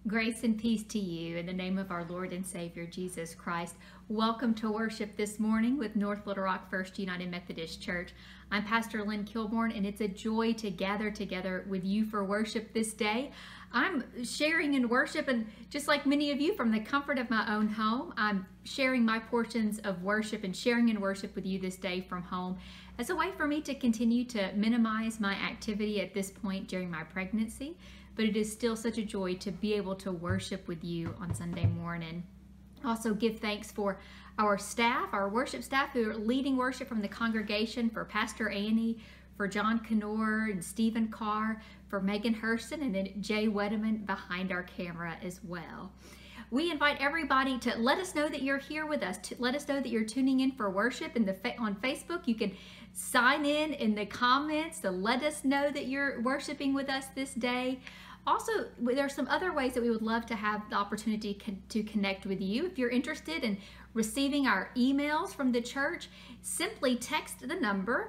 Grace and peace to you in the name of our Lord and Savior, Jesus Christ. Welcome to worship this morning with North Little Rock First United Methodist Church. I'm Pastor Lynn Kilborn, and it's a joy to gather together with you for worship this day. I'm sharing in worship, and just like many of you, from the comfort of my own home, I'm sharing my portions of worship and sharing in worship with you this day from home as a way for me to continue to minimize my activity at this point during my pregnancy. But it is still such a joy to be able to worship with you on Sunday morning. Also give thanks for our staff, our worship staff who are leading worship from the congregation, for Pastor Annie, for John Knorr and Stephen Carr, for Megan Hurston, and then Jay Wedeman behind our camera as well. We invite everybody to let us know that you're here with us. To let us know that you're tuning in for worship on Facebook. You can sign in the comments to let us know that you're worshiping with us this day. Also, there are some other ways that we would love to have the opportunity to connect with you. If you're interested in receiving our emails from the church, simply text the number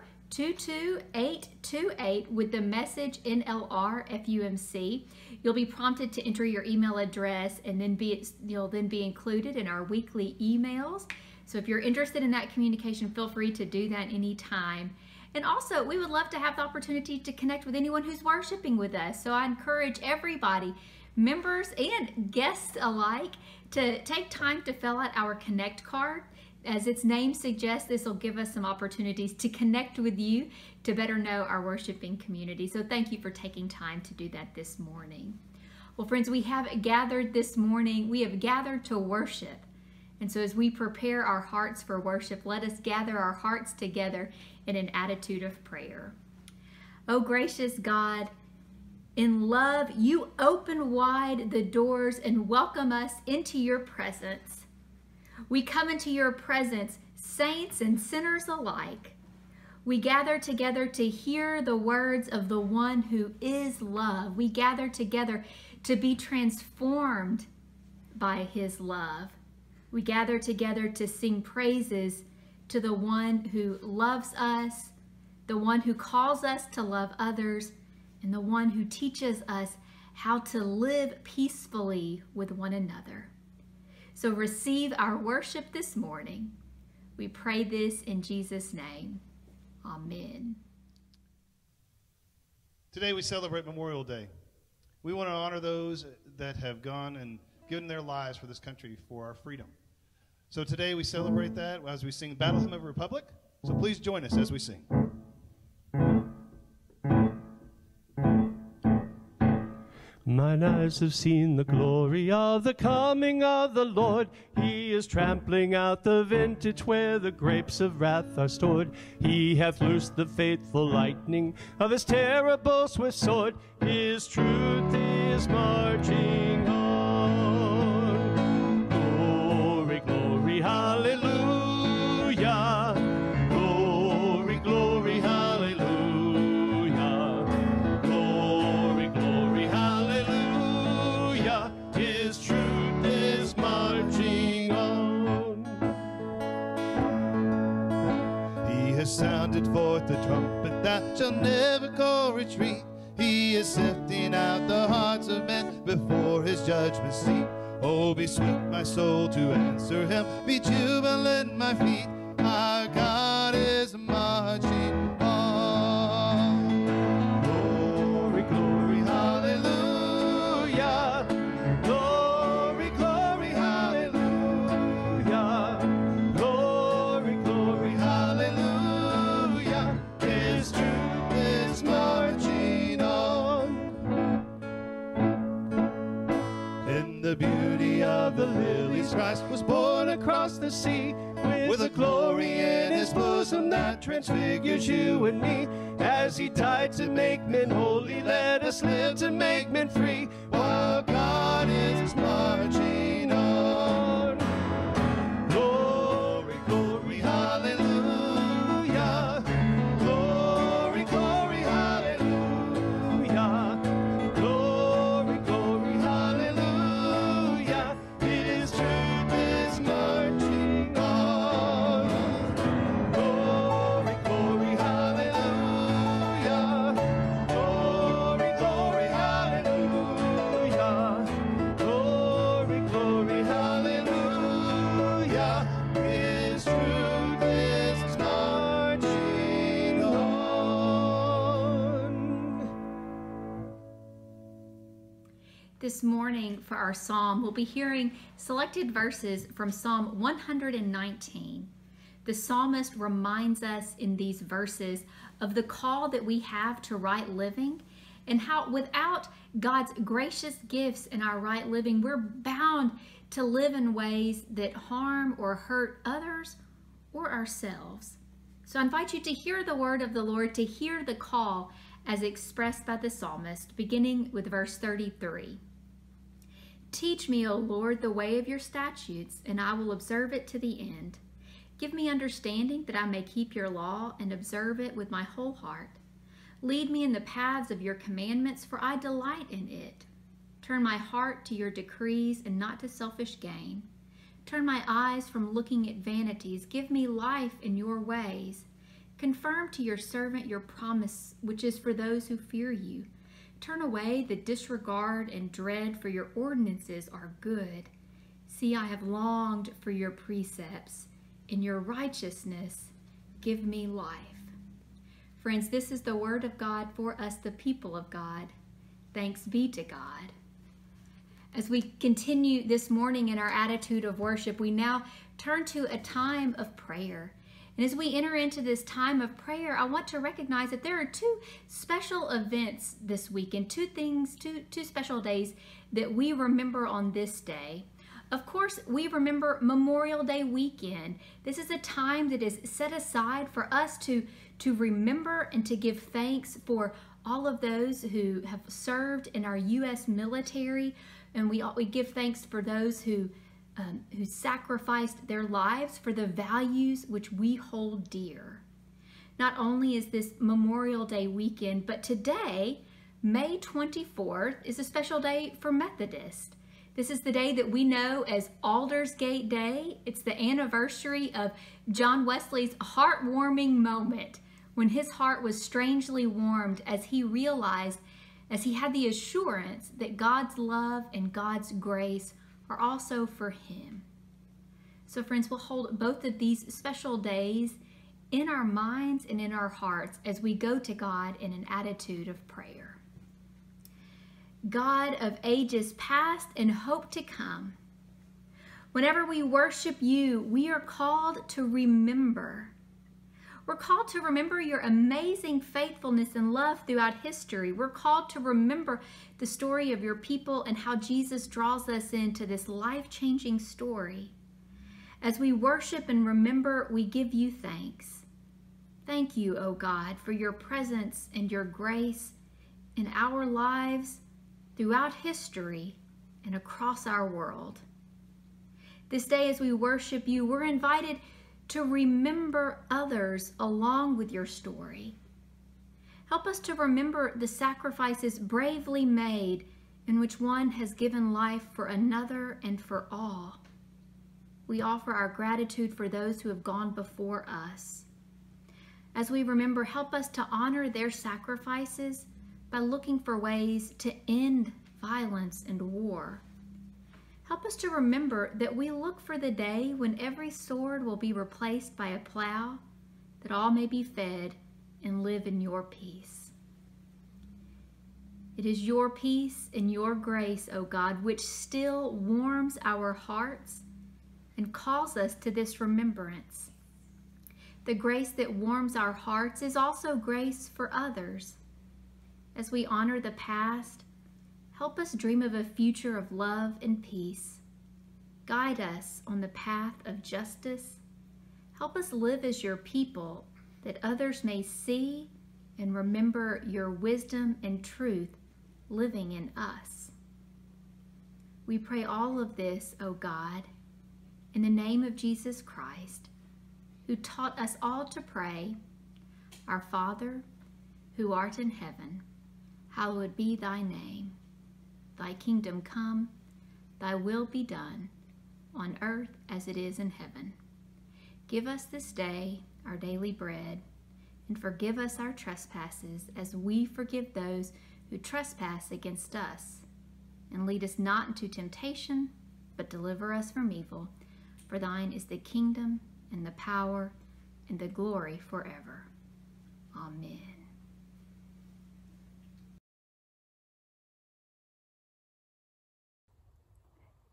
22828 with the message NLRFUMC. You'll be prompted to enter your email address, and then you'll then be included in our weekly emails. So if you're interested in that communication, feel free to do that anytime. And also, we would love to have the opportunity to connect with anyone who's worshiping with us. So I encourage everybody, members and guests alike, to take time to fill out our Connect card. As its name suggests, this will give us some opportunities to connect with you to better know our worshiping community. So thank you for taking time to do that this morning. Well, friends, we have gathered this morning. We have gathered to worship. And so as we prepare our hearts for worship, let us gather our hearts together in an attitude of prayer. Oh, gracious God, in love, you open wide the doors and welcome us into your presence. We come into your presence, saints and sinners alike. We gather together to hear the words of the one who is love. We gather together to be transformed by his love. We gather together to sing praises to the one who loves us, the one who calls us to love others, and the one who teaches us how to live peacefully with one another. So receive our worship this morning. We pray this in Jesus' name. Amen. Today we celebrate Memorial Day. We want to honor those that have gone and given their lives for this country, for our freedom. So today we celebrate that as we sing Battle Hymn of the Republic. So please join us as we sing. Mine eyes have seen the glory of the coming of the Lord. He is trampling out the vintage where the grapes of wrath are stored. He hath loosed the fateful lightning of his terrible swift sword. His truth is marching on. Glory, glory, hallelujah. Glory, glory, hallelujah. Glory, glory, hallelujah. His truth is marching on. He has sounded forth the trumpet that shall never go retreat. He is sifting out the hearts of men before his judgment seat. Oh, be sweet, my soul, to answer him. Be jubilant, my feet. Our God is marching on. Glory, glory, hallelujah. Glory, glory, hallelujah. Glory, glory, Hallelujah. His truth is marching on. In the beauty of the lilies, Christ was born across the sea, with a glory in his bosom that transfigures you and me. as he died to make men holy, let us live to make men free, while God is marching on. Glory, glory, hallelujah. Glory, glory, hallelujah. Glory, glory, hallelujah. His truth is marching on. Glory, glory, hallelujah. Glory, glory, hallelujah. this morning for our psalm, we'll be hearing selected verses from Psalm 119. The psalmist reminds us in these verses of the call that we have to right living, and how without God's gracious gifts in our right living, we're bound to live in ways that harm or hurt others or ourselves. So I invite you to hear the word of the Lord, to hear the call as expressed by the psalmist, beginning with verse 33. Teach me, O Lord, the way of your statutes, and I will observe it to the end. Give me understanding that I may keep your law and observe it with my whole heart. Lead me in the paths of your commandments, for I delight in it. Turn my heart to your decrees and not to selfish gain. Turn my eyes from looking at vanities. Give me life in your ways. Confirm to your servant your promise, which is for those who fear you. Turn away the disregard and dread, for your ordinances are good. See, I have longed for your precepts. In your righteousness, give me life. Friends, this is the word of God for us, the people of God. Thanks be to God. As we continue this morning in our attitude of worship, we now turn to a time of prayer. And as we enter into this time of prayer, I want to recognize that there are two special events this weekend, two special days that we remember on this day. Of course, we remember Memorial Day weekend. This is a time that is set aside for us to remember and to give thanks for all of those who have served in our U.S. military, and we give thanks for those who sacrificed their lives for the values which we hold dear. Not only is this Memorial Day weekend, but today, May 24th, is a special day for Methodists. This is the day that we know as Aldersgate Day. It's the anniversary of John Wesley's heartwarming moment when his heart was strangely warmed as he realized, as he had the assurance that God's love and God's grace are also for him. So friends, we'll hold both of these special days in our minds and in our hearts as we go to God in an attitude of prayer. God of ages past and hope to come, whenever we worship you, we are called to remember. We're called to remember your amazing faithfulness and love throughout history. We're called to remember the story of your people and how Jesus draws us into this life-changing story. As we worship and remember, we give you thanks. Thank you, O God, for your presence and your grace in our lives, throughout history, and across our world. This day, as we worship you, we're invited to remember others along with your story. Help us to remember the sacrifices bravely made in which one has given life for another and for all. We offer our gratitude for those who have gone before us. As we remember, help us to honor their sacrifices by looking for ways to end violence and war. Help us to remember that we look for the day when every sword will be replaced by a plow, that all may be fed and live in your peace. It is your peace and your grace, O God, which still warms our hearts and calls us to this remembrance. The grace that warms our hearts is also grace for others. As we honor the past, help us dream of a future of love and peace. Guide us on the path of justice. Help us live as your people, that others may see and remember your wisdom and truth living in us. We pray all of this, O God, in the name of Jesus Christ, who taught us all to pray, Our Father, who art in heaven, hallowed be thy name. Thy kingdom come, thy will be done, on earth as it is in heaven. Give us this day our daily bread, and forgive us our trespasses as we forgive those who trespass against us. And lead us not into temptation, but deliver us from evil. For thine is the kingdom, and the power, and the glory forever. Amen.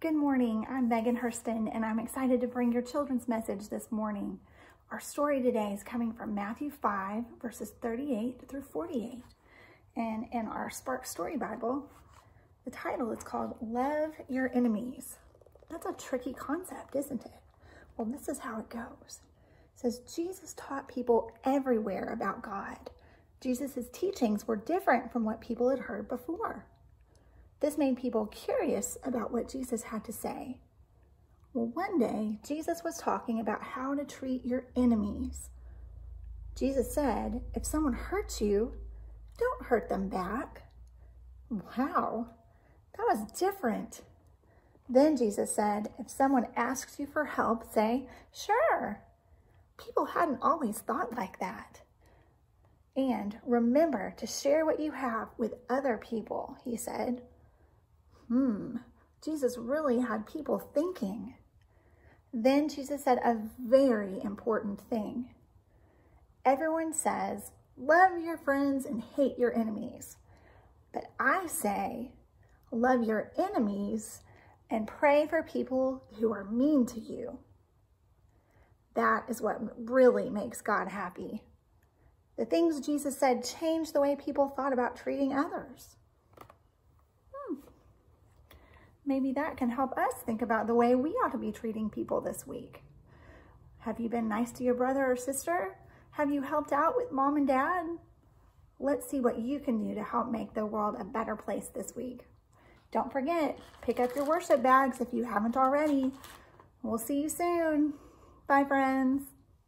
Good morning, I'm Megan Hurston, and I'm excited to bring your children's message this morning. Our story today is coming from Matthew 5, verses 38 through 48. And in our Spark Story Bible, the title is called Love Your Enemies. That's a tricky concept, isn't it? Well, this is how it goes. It says, Jesus taught people everywhere about God. Jesus' teachings were different from what people had heard before. This made people curious about what Jesus had to say. Well, one day, Jesus was talking about how to treat your enemies. Jesus said, if someone hurts you, don't hurt them back. Wow, that was different. Then Jesus said, if someone asks you for help, say, sure. People hadn't always thought like that. And remember to share what you have with other people, he said. Jesus really had people thinking. Then Jesus said a very important thing. Everyone says, love your friends and hate your enemies. But I say, love your enemies and pray for people who are mean to you. That is what really makes God happy. The things Jesus said changed the way people thought about treating others. Maybe that can help us think about the way we ought to be treating people this week. Have you been nice to your brother or sister? Have you helped out with mom and dad? Let's see what you can do to help make the world a better place this week. Don't forget, pick up your worship bags if you haven't already. We'll see you soon. Bye, friends.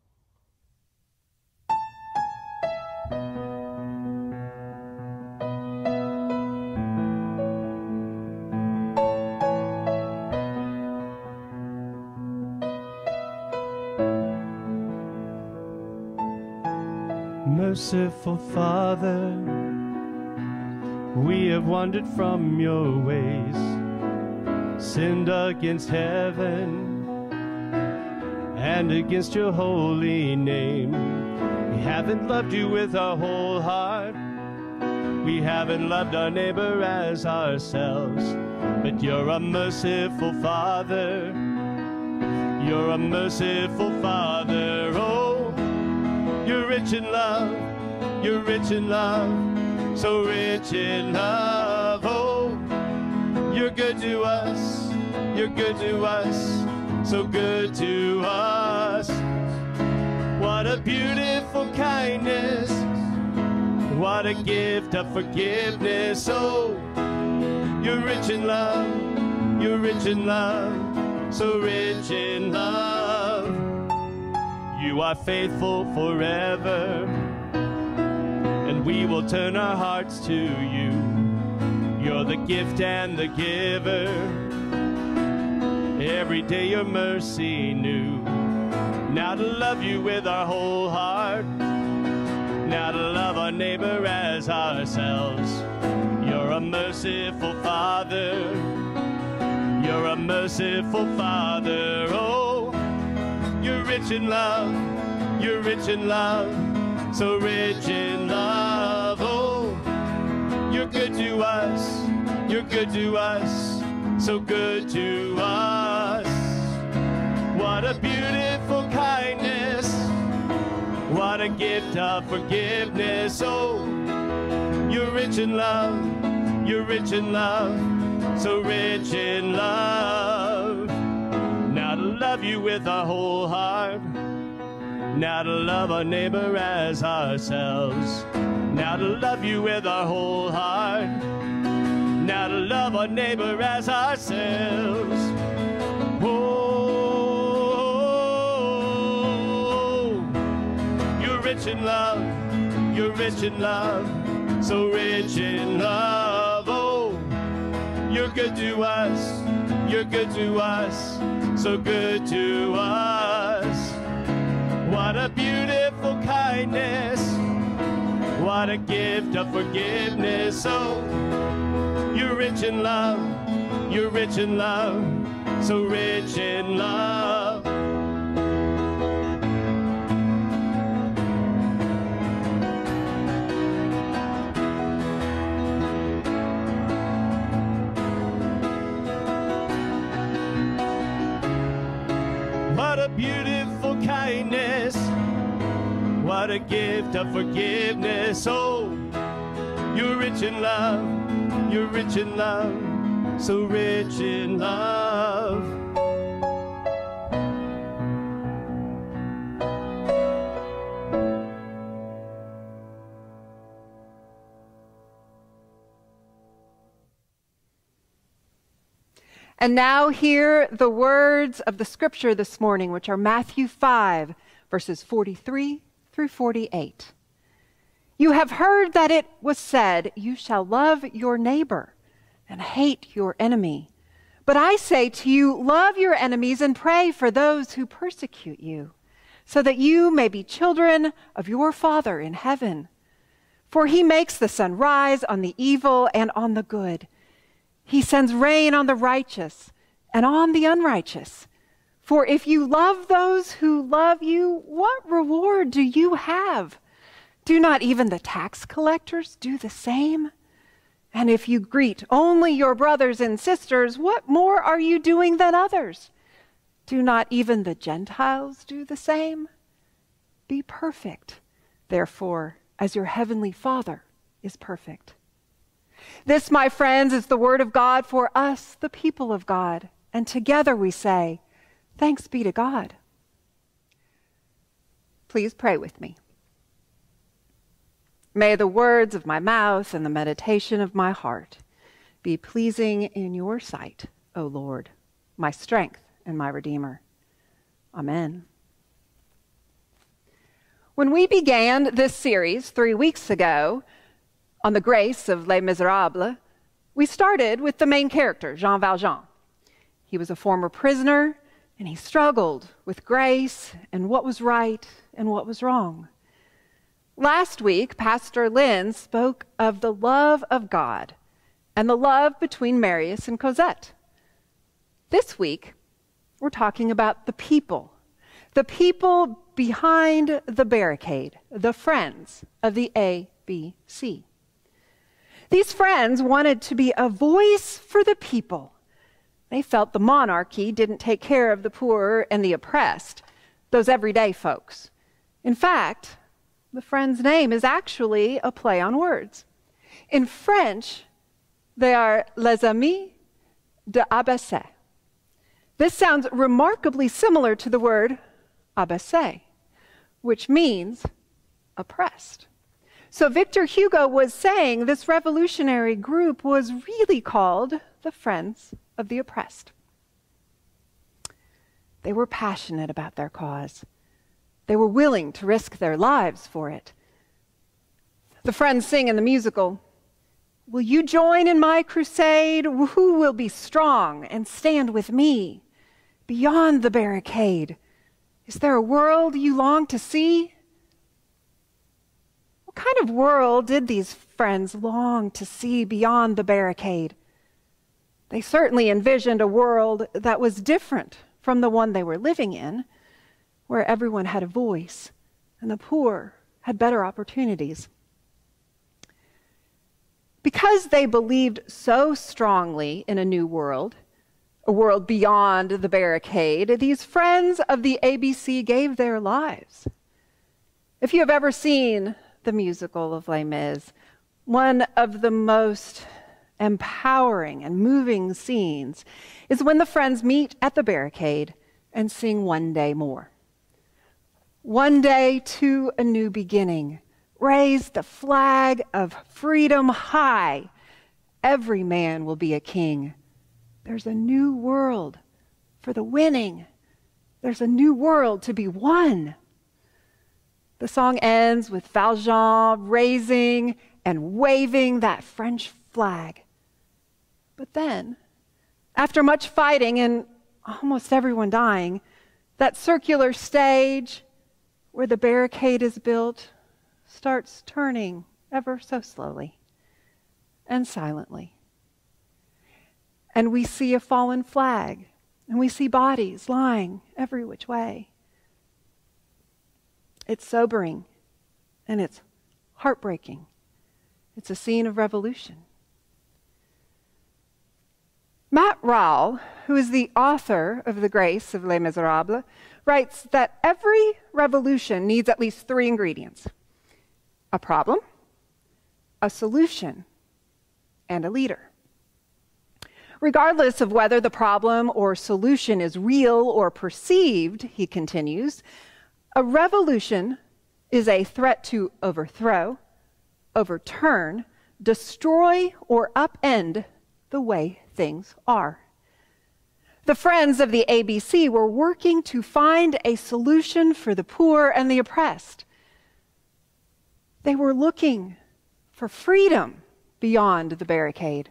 Merciful Father, we have wandered from your ways, sinned against heaven and against your holy name. We haven't loved you with our whole heart. We haven't loved our neighbor as ourselves. But you're a merciful Father. You're a merciful Father. Oh, you're rich in love. You're rich in love. So rich in love. Oh, you're good to us. You're good to us. So good to us. What a beautiful kindness. What a gift of forgiveness. Oh, you're rich in love. You're rich in love. So rich in love. You are faithful forever, and we will turn our hearts to you. You're the gift and the giver. Every day your mercy new. Now to love you with our whole heart. Now to love our neighbor as ourselves. You're a merciful Father. You're a merciful Father. Oh, you're rich in love. You're rich in love. So rich in love. Oh, you're good to us. You're good to us. So good to us. What a beautiful kindness. What a gift of forgiveness. Oh, you're rich in love. You're rich in love. So rich in love. Now to love you with our whole heart. Now to love our neighbor as ourselves. Now to love you with our whole heart. Now to love our neighbor as ourselves. Oh, you're rich in love. You're rich in love. So rich in love. Oh, you're good to us. You're good to us. So good to us. What a beautiful kindness. What a gift of forgiveness. Oh, you're rich in love. You're rich in love. So rich in love. beautiful kindness. What a gift of forgiveness. Oh, you're rich in love, you're rich in love, so rich in love. And now hear the words of the scripture this morning, which are Matthew 5, verses 43 through 48. You have heard that it was said, you shall love your neighbor and hate your enemy. But I say to you, love your enemies and pray for those who persecute you, so that you may be children of your Father in heaven. For he makes the sun rise on the evil and on the good. He sends rain on the righteous and on the unrighteous. For if you love those who love you, what reward do you have? Do not even the tax collectors do the same? And if you greet only your brothers and sisters, what more are you doing than others? Do not even the Gentiles do the same? Be perfect, therefore, as your heavenly Father is perfect. This, my friends, is the word of God for us, the people of God. And together we say, thanks be to God. Please pray with me. May the words of my mouth and the meditation of my heart be pleasing in your sight, O Lord, my strength and my Redeemer. Amen. When we began this series 3 weeks ago, on the grace of Les Miserables, we started with the main character, Jean Valjean. He was a former prisoner, and he struggled with grace and what was right and what was wrong. Last week, Pastor Lynn spoke of the love of God and the love between Marius and Cosette. This week, we're talking about the people behind the barricade, the friends of the ABC. These friends wanted to be a voice for the people. They felt the monarchy didn't take care of the poor and the oppressed, those everyday folks. In fact, the friends' name is actually a play on words. In French, they are Les Amis de ABC. This sounds remarkably similar to the word abaissé, which means oppressed. So Victor Hugo was saying this revolutionary group was really called the Friends of the Oppressed. They were passionate about their cause. They were willing to risk their lives for it. The friends sing in the musical, "Will you join in my crusade? Who will be strong and stand with me beyond the barricade? Is there a world you long to see?" What kind of world did these friends long to see beyond the barricade? They certainly envisioned a world that was different from the one they were living in, where everyone had a voice and the poor had better opportunities. Because they believed so strongly in a new world, a world beyond the barricade, these friends of the ABC gave their lives. If you have ever seen the musical of Les Mis, one of the most empowering and moving scenes is when the friends meet at the barricade and sing "One Day More." One day to a new beginning. Raise the flag of freedom high. Every man will be a king. There's a new world for the winning. There's a new world to be won. The song ends with Valjean raising and waving that French flag. But then, after much fighting and almost everyone dying, that circular stage where the barricade is built starts turning ever so slowly and silently. And we see a fallen flag, and we see bodies lying every which way. It's sobering, and it's heartbreaking. It's a scene of revolution. Matt Rowell, who is the author of The Grace of Les Miserables, writes that every revolution needs at least 3 ingredients: a problem, a solution, and a leader. Regardless of whether the problem or solution is real or perceived, he continues, a revolution is a threat to overthrow, overturn, destroy, or upend the way things are. The friends of the ABC were working to find a solution for the poor and the oppressed. They were looking for freedom beyond the barricade.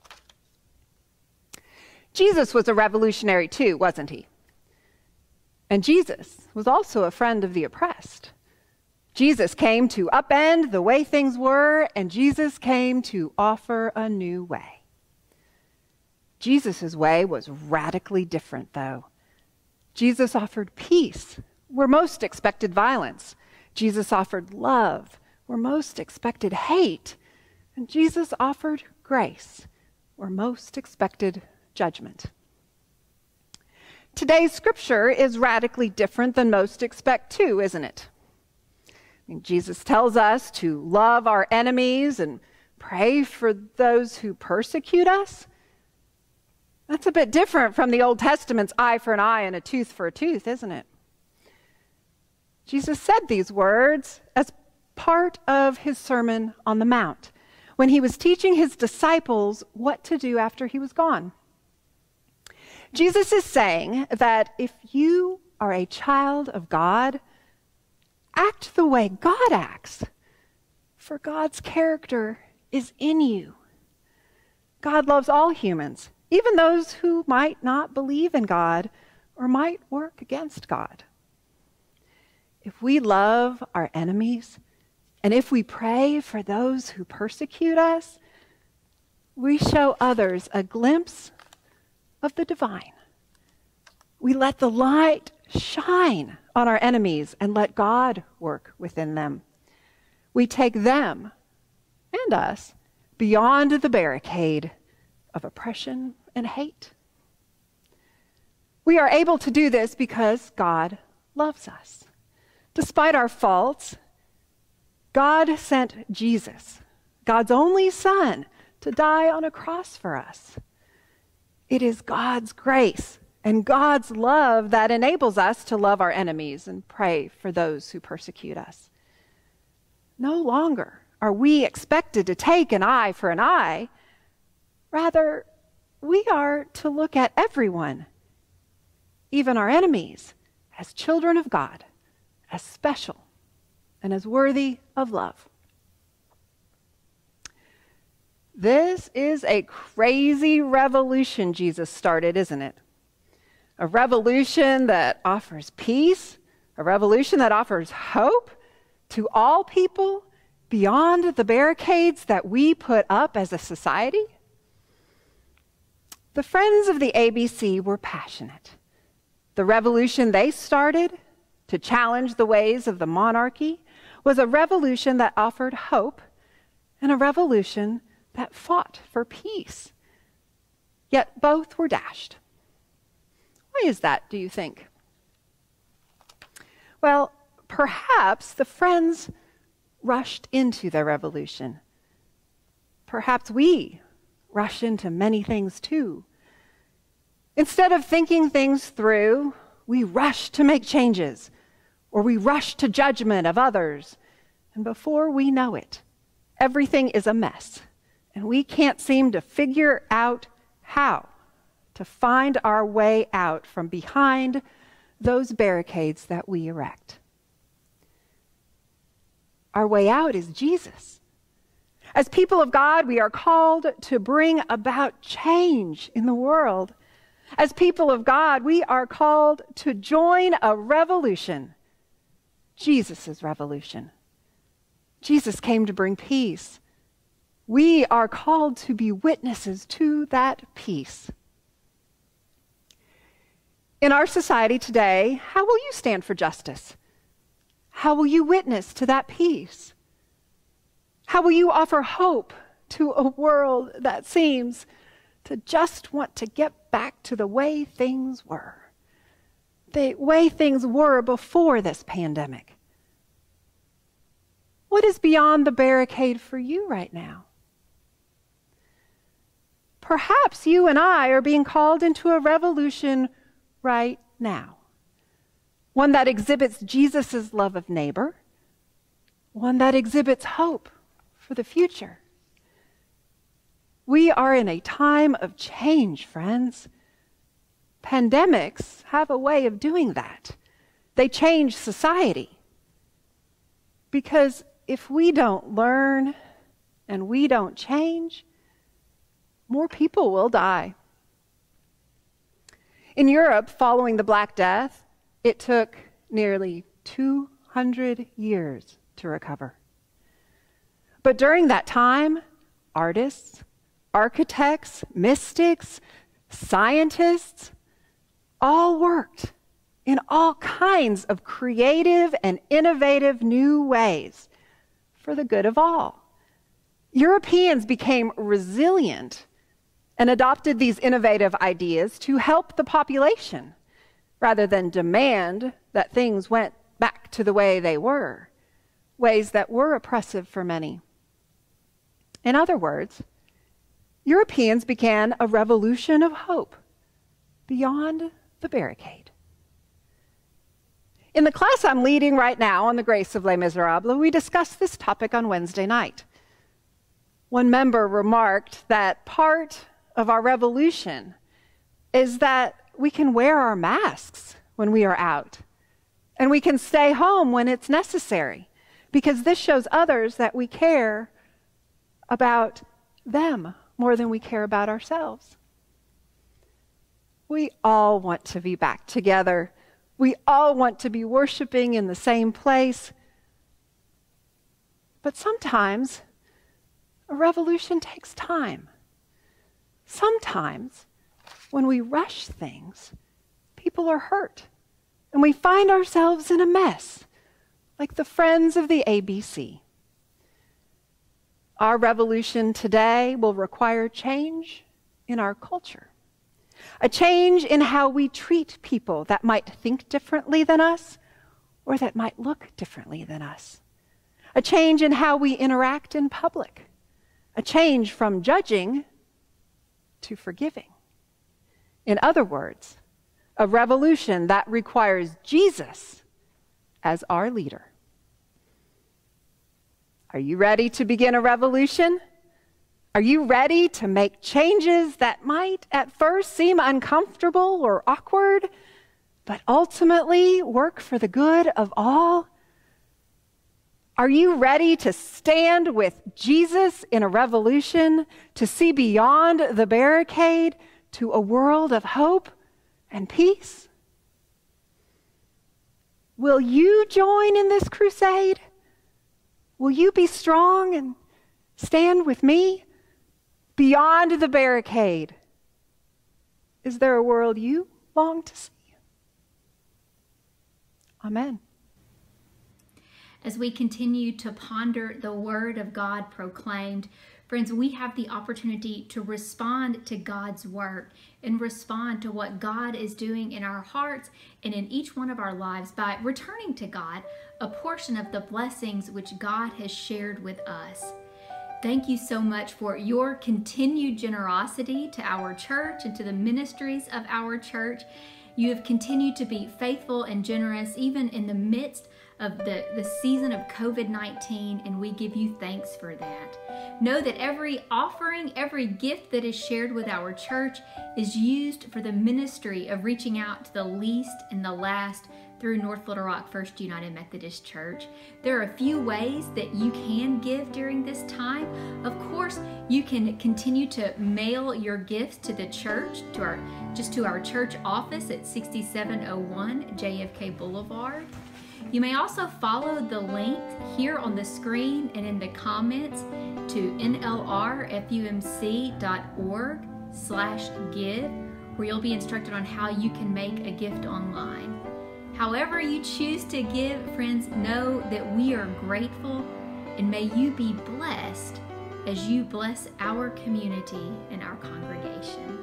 Jesus was a revolutionary too, wasn't he? And Jesus was also a friend of the oppressed. Jesus came to upend the way things were, and Jesus came to offer a new way. Jesus' way was radically different, though. Jesus offered peace where most expected violence. Jesus offered love where most expected hate. And Jesus offered grace where most expected judgment. Today's scripture is radically different than most expect too, isn't it? I mean, Jesus tells us to love our enemies and pray for those who persecute us. That's a bit different from the Old Testament's eye for an eye and a tooth for a tooth, isn't it? Jesus said these words as part of his Sermon on the Mount when he was teaching his disciples what to do after he was gone. Jesus is saying that if you are a child of God, act the way God acts, for God's character is in you. God loves all humans, even those who might not believe in God or might work against God. If we love our enemies, and if we pray for those who persecute us, we show others a glimpse of the divine. We let the light shine on our enemies and let God work within them. We take them and us beyond the barricade of oppression and hate. We are able to do this because God loves us. Despite our faults, God sent Jesus, God's only Son, to die on a cross for us. It is God's grace and God's love that enables us to love our enemies and pray for those who persecute us. No longer are we expected to take an eye for an eye. Rather, we are to look at everyone, even our enemies, as children of God, as special and as worthy of love. This is a crazy revolution Jesus started, isn't it? A revolution that offers peace, a revolution that offers hope to all people beyond the barricades that we put up as a society. The friends of the ABC were passionate. The revolution they started to challenge the ways of the monarchy was a revolution that offered hope and a revolution that fought for peace. Yet both were dashed. Why is that, do you think? Well, perhaps the friends rushed into their revolution. Perhaps we rush into many things too. Instead of thinking things through, we rush to make changes, or we rush to judgment of others. And before we know it, everything is a mess, and we can't seem to figure out how to find our way out from behind those barricades that we erect. Our way out is Jesus. As people of God, we are called to bring about change in the world. As people of God, we are called to join a revolution, Jesus' revolution. Jesus came to bring peace. We are called to be witnesses to that peace. In our society today, how will you stand for justice? How will you witness to that peace? How will you offer hope to a world that seems to just want to get back to the way things were. The way things were before this pandemic. What is beyond the barricade for you right now? Perhaps you and I are being called into a revolution right now. One that exhibits Jesus' love of neighbor. One that exhibits hope for the future. We are in a time of change, friends. Pandemics have a way of doing that. They change society. Because if we don't learn and we don't change, more people will die. In Europe, following the Black Death, it took nearly 200 years to recover. But during that time, artists, architects, mystics, scientists, all worked in all kinds of creative and innovative new ways for the good of all. Europeans became resilient and adopted these innovative ideas to help the population rather than demand that things went back to the way they were, ways that were oppressive for many. In other words, Europeans began a revolution of hope beyond the barricade. In the class I'm leading right now on the grace of Les Miserables, we discussed this topic on Wednesday night. One member remarked that part of our revolution is that we can wear our masks when we are out, and we can stay home when it's necessary, because this shows others that we care about them more than we care about ourselves. We all want to be back together. We all want to be worshiping in the same place. But sometimes a revolution takes time. Sometimes when we rush things, people are hurt, and we find ourselves in a mess, like the friends of the ABC. Our revolution today will require change in our culture, a change in how we treat people that might think differently than us or that might look differently than us, a change in how we interact in public, a change from judging to forgiving. In other words, a revolution that requires Jesus as our leader. Are you ready to begin a revolution? Are you ready to make changes that might at first seem uncomfortable or awkward, but ultimately work for the good of all? Are you ready to stand with Jesus in a revolution, to see beyond the barricade to a world of hope and peace? Will you join in this crusade? Will you be strong and stand with me beyond the barricade? Is there a world you long to see? Amen. As we continue to ponder the word of God proclaimed, friends, we have the opportunity to respond to God's work and respond to what God is doing in our hearts and in each one of our lives by returning to God a portion of the blessings which God has shared with us. Thank you so much for your continued generosity to our church and to the ministries of our church. You have continued to be faithful and generous even in the midst of the season of COVID-19, and we give you thanks for that. Know that every offering, every gift that is shared with our church is used for the ministry of reaching out to the least and the last through North Little Rock First United Methodist Church. There are a few ways that you can give during this time. Of course, you can continue to mail your gifts to the church, to our church office at 6701 JFK Boulevard. You may also follow the link here on the screen and in the comments to nlrfumc.org/give, where you'll be instructed on how you can make a gift online. However you choose to give, friends, know that we are grateful, and may you be blessed as you bless our community and our congregation.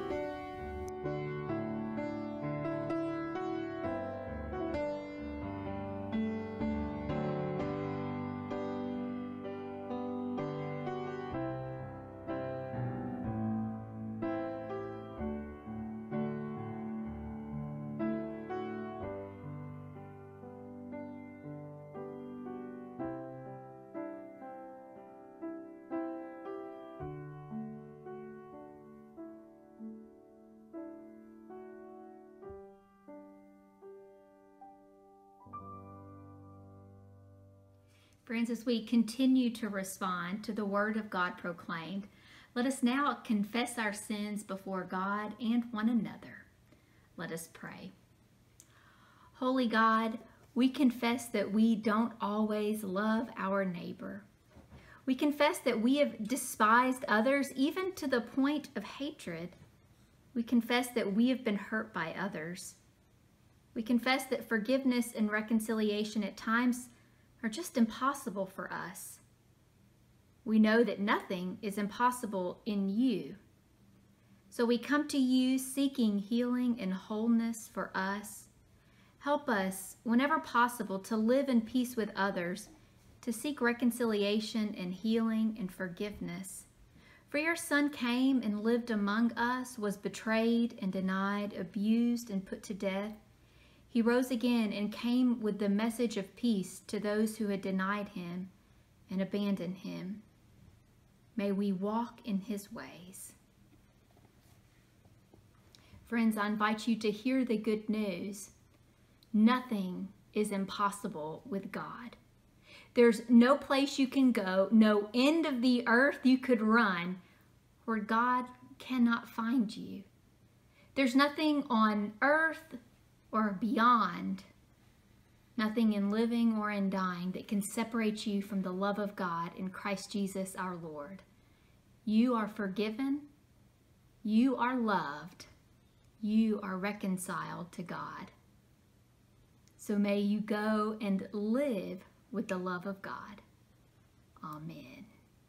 Friends, as we continue to respond to the word of God proclaimed, let us now confess our sins before God and one another. Let us pray. Holy God, we confess that we don't always love our neighbor. We confess that we have despised others even to the point of hatred. We confess that we have been hurt by others. We confess that forgiveness and reconciliation at times are just impossible for us. We know that nothing is impossible in you. So we come to you seeking healing and wholeness for us. Help us, whenever possible, to live in peace with others, to seek reconciliation and healing and forgiveness. For your Son came and lived among us, was betrayed and denied, abused and put to death. He rose again and came with the message of peace to those who had denied him and abandoned him. May we walk in his ways. Friends, I invite you to hear the good news. Nothing is impossible with God. There's no place you can go, no end of the earth you could run where God cannot find you. There's nothing on earth or beyond, nothing in living or in dying that can separate you from the love of God in Christ Jesus our Lord. You are forgiven, you are loved, you are reconciled to God. So may you go and live with the love of God. Amen.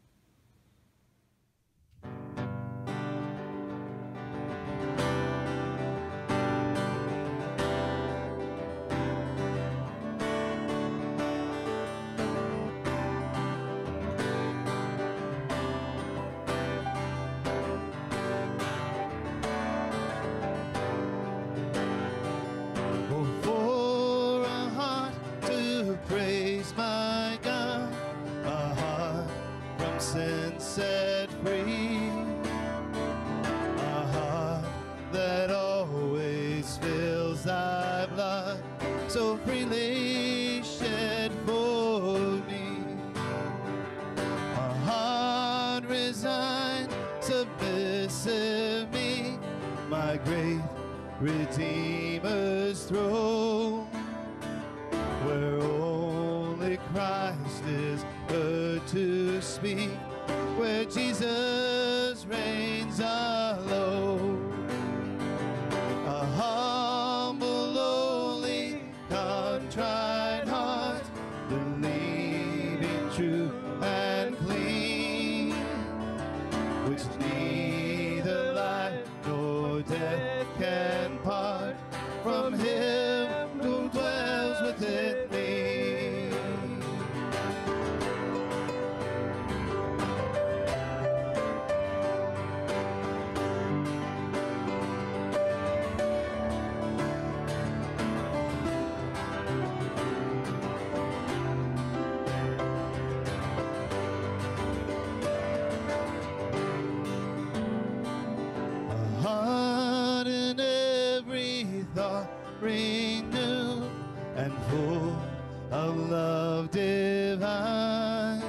Set free, a heart that always feels thy blood so freely shed for me, a heart resigned, submissive me, my great Redeemer's throne, where only Christ is heard to speak, where Jesus reigns alone. A humble, lowly, contrite heart, believing true and clean, which neither life nor death can part from him who dwells within me. Renewed and full of love divine,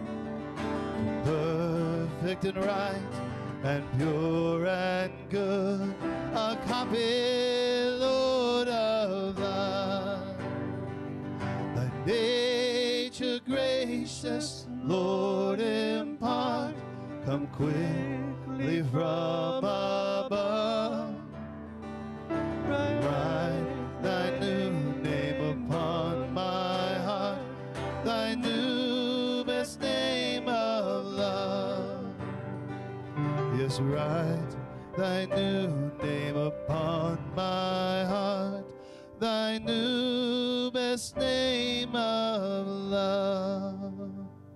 perfect and right and pure and good, a copy, Lord, of thine. Thy nature gracious, Lord, impart, come quickly from above. Write thy new name upon my heart, thy new best name of love. thy new best name of love.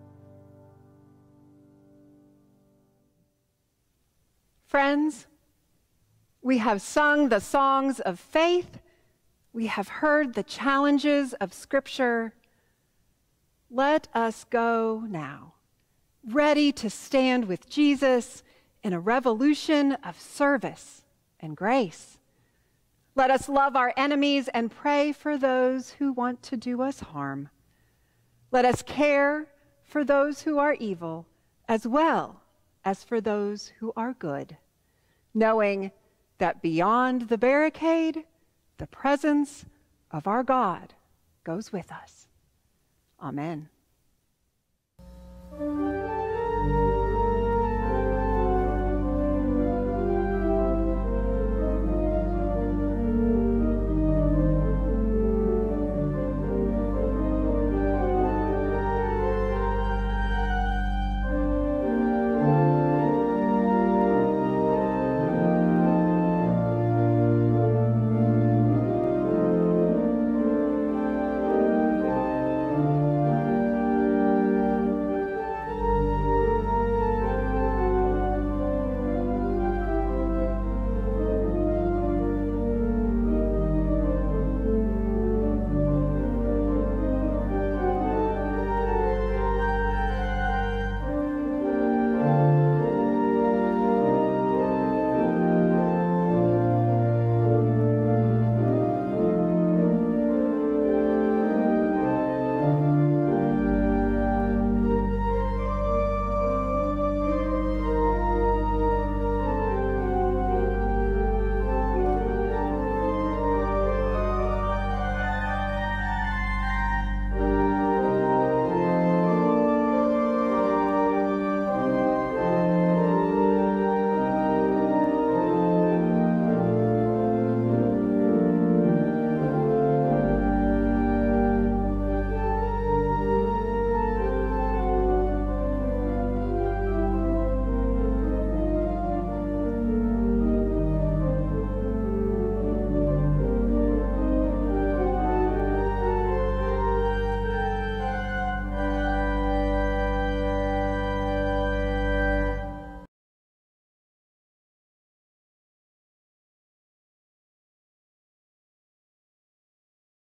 Friends, we have sung the songs of faith. We have heard the challenges of Scripture. Let us go now, ready to stand with Jesus in a revolution of service and grace. Let us love our enemies and pray for those who want to do us harm. Let us care for those who are evil as well as for those who are good, knowing that beyond the barricade, the presence of our God goes with us. Amen.